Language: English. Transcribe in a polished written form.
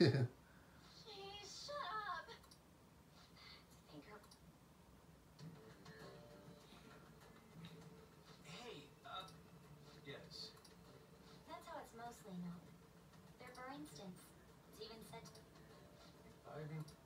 Please shut up. Finger. Hey, yes. That's how it's mostly known. They're for instance. It's even said. I mean,